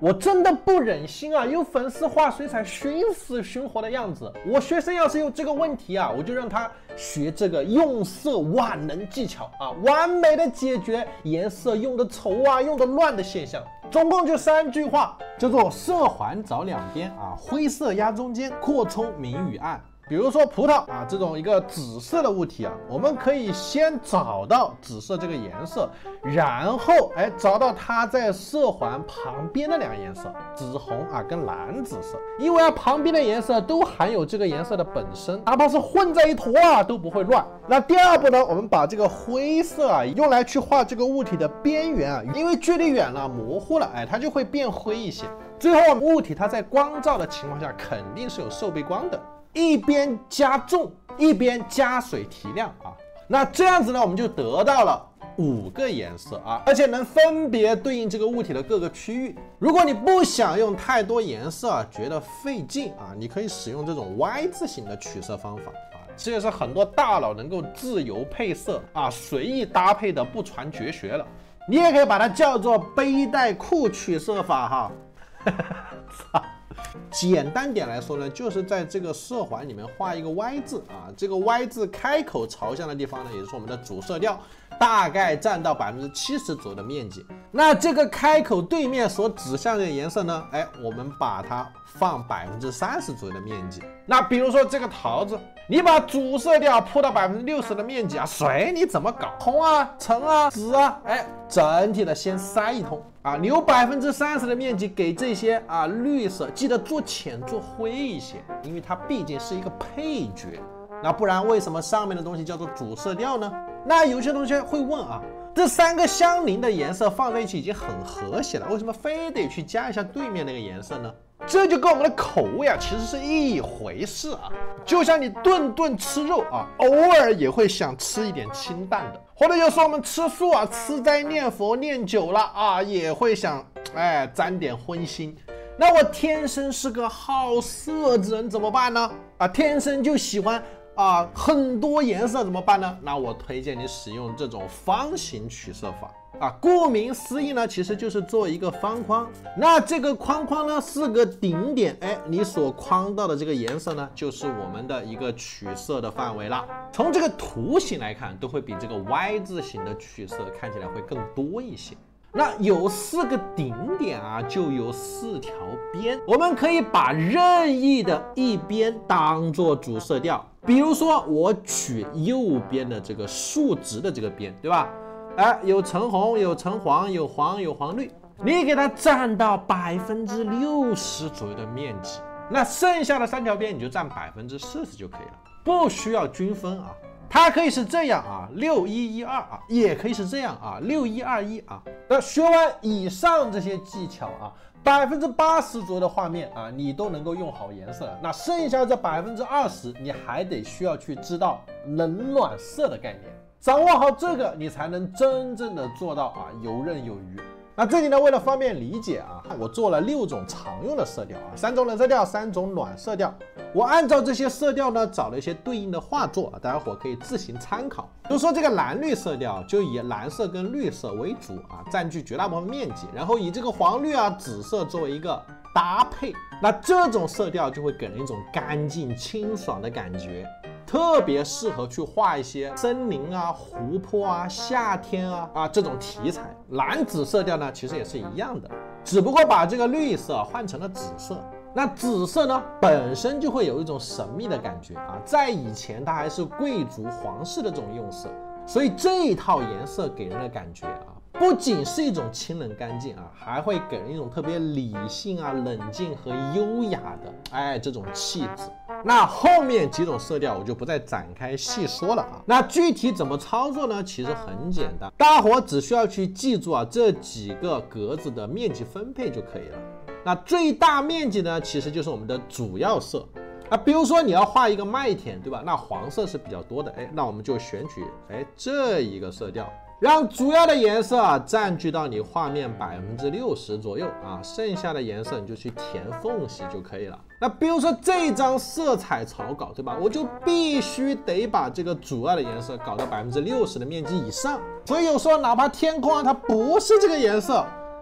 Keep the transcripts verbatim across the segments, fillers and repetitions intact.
我真的不忍心啊，有粉丝画水彩熏死熏活的样子。我学生要是有这个问题啊，我就让他学这个用色万能技巧啊，完美的解决颜色用的丑啊、用的乱的现象。总共就三句话，叫做色环找两边啊，灰色压中间，扩充明与暗。比如说葡萄啊这种一个紫色的物体啊，我们可以先找到紫色这个颜色，然后哎找到它在色环旁边的两个颜色，紫红啊跟蓝紫色，因为啊旁边的颜色都含有这个颜色的本身，哪怕是混在一坨啊都不会乱。那第二步呢，我们把这个灰色啊用来去画这个物体的边缘啊，因为距离远了模糊了，哎它就会变灰一些。最后物体它在光照的情况下肯定是有受背光的。一边加重，一边加水提亮啊，那这样子呢，我们就得到了五个颜色啊，而且能分别对应这个物体的各个区域。如果你不想用太多颜色啊，觉得费劲啊，你可以使用这种 Y 字形的取色方法啊，这也是很多大佬能够自由配色啊、随意搭配的不传绝学了。你也可以把它叫做背带裤取色法哈。操！简单点来说呢，就是在这个色环里面画一个 Y 字啊，这个 Y 字开口朝向的地方呢，也就是我们的主色调，大概占到百分之七十左右的面积。那这个开口对面所指向的颜色呢，哎，我们把它放百分之三十左右的面积。那比如说这个桃子，你把主色调铺到百分之六十的面积啊，随你怎么搞，红啊、橙啊、紫啊，哎，整体的先塞一通。啊，留百分之三十的面积给这些啊绿色，记得做浅做灰一些，因为它毕竟是一个配角。那不然为什么上面的东西叫做主色调呢？那有些同学会问啊，这三个相邻的颜色放在一起已经很和谐了，为什么非得去加一下对面那个颜色呢？这就跟我们的口味啊其实是一回事啊。就像你顿顿吃肉啊，偶尔也会想吃一点清淡的，或者有时候我们吃素啊，吃斋念佛念久了啊，也会想哎沾点荤腥。那我天生是个好色之人怎么办呢？啊，天生就喜欢啊很多颜色怎么办呢？那我推荐你使用这种方形取色法。啊，顾名思义呢，其实就是做一个方框。那这个框框呢是个顶点，哎，你所框到的这个颜色呢，就是我们的一个取色的范围啦。从这个图形来看，都会比这个 Y 字形的取色看起来会更多一些。那有四个顶点啊，就有四条边，我们可以把任意的一边当做主色调。比如说，我取右边的这个竖直的这个边，对吧？哎，有橙红，有橙黄，有黄，有黄绿，你给它占到百分之六十左右的面积，那剩下的三条边你就占百分之四十就可以了，不需要均分啊。它可以是这样啊，六一一二啊，也可以是这样啊，六一二一啊。那学完以上这些技巧啊，百分之八十左右的画面啊，你都能够用好颜色了。那剩下这百分之二十，你还得需要去知道冷暖色的概念。掌握好这个，你才能真正的做到啊游刃有余。那这里呢，为了方便理解啊，我做了六种常用的色调啊，三种冷色调，三种暖色调。我按照这些色调呢，找了一些对应的画作，大家伙可以自行参考。比如说这个蓝绿色调，就以蓝色跟绿色为主啊，占据绝大部分面积，然后以这个黄绿啊、紫色作为一个搭配。那这种色调就会给人一种干净清爽的感觉。特别适合去画一些森林啊、湖泊啊、夏天啊啊这种题材。蓝紫色调呢，其实也是一样的，只不过把这个绿色换成了紫色。那紫色呢，本身就会有一种神秘的感觉啊，在以前它还是贵族皇室的这种用色，所以这一套颜色给人的感觉啊，不仅是一种清冷干净啊，还会给人一种特别理性啊、冷静和优雅的哎这种气质。那后面几种色调我就不再展开细说了啊。那具体怎么操作呢？其实很简单，大伙只需要去记住啊这几个格子的面积分配就可以了。那最大面积呢，其实就是我们的主要色啊。比如说你要画一个麦田，对吧？那黄色是比较多的，哎，那我们就选取哎这一个色调。让主要的颜色啊占据到你画面百分之六十左右啊，剩下的颜色你就去填缝隙就可以了。那比如说这张色彩草稿，对吧？我就必须得把这个主要的颜色搞到百分之六十的面积以上。所以有时候哪怕天空啊它不是这个颜色，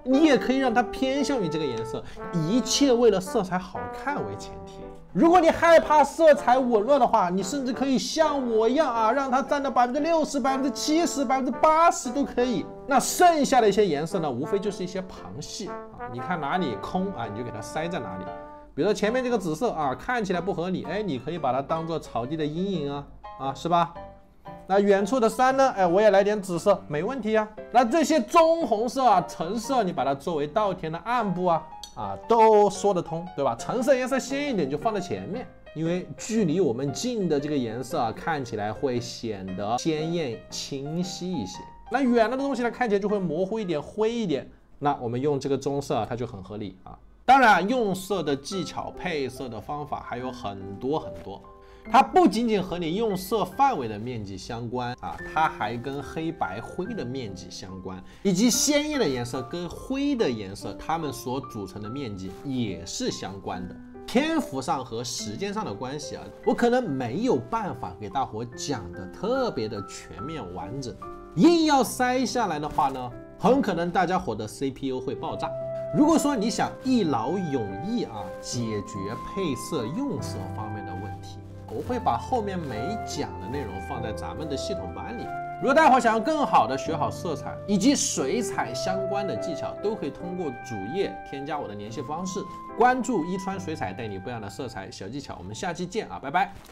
你也可以让它偏向于这个颜色，一切为了色彩好看为前提。如果你害怕色彩紊乱的话，你甚至可以像我一样啊，让它占到百分之六十、百分之七十、百分之八十都可以。那剩下的一些颜色呢，无非就是一些旁系啊，你看哪里空啊，你就给它塞在哪里。比如说前面这个紫色啊，看起来不合理，哎，你可以把它当做草地的阴影啊，啊，是吧？那远处的山呢？哎，我也来点紫色，没问题啊。那这些棕红色啊、橙色，你把它作为稻田的暗部啊，啊，都说得通，对吧？橙色颜色鲜一点就放在前面，因为距离我们近的这个颜色啊，看起来会显得鲜艳清晰一些。那远的东西呢，看起来就会模糊一点、灰一点。那我们用这个棕色啊，它就很合理啊。当然，用色的技巧、配色的方法还有很多很多。它不仅仅和你用色范围的面积相关啊，它还跟黑白灰的面积相关，以及鲜艳的颜色跟灰的颜色，它们所组成的面积也是相关的。篇幅上和时间上的关系啊，我可能没有办法给大伙讲的特别的全面完整，硬要塞下来的话呢，很可能大家伙的 C P U 会爆炸。如果说你想一劳永逸啊解决配色用色方面的问题，我会把后面没讲的内容放在咱们的系统班里。如果大伙想要更好的学好色彩以及水彩相关的技巧，都可以通过主页添加我的联系方式，关注一川水彩，带你不一样的色彩小技巧。我们下期见啊，拜拜。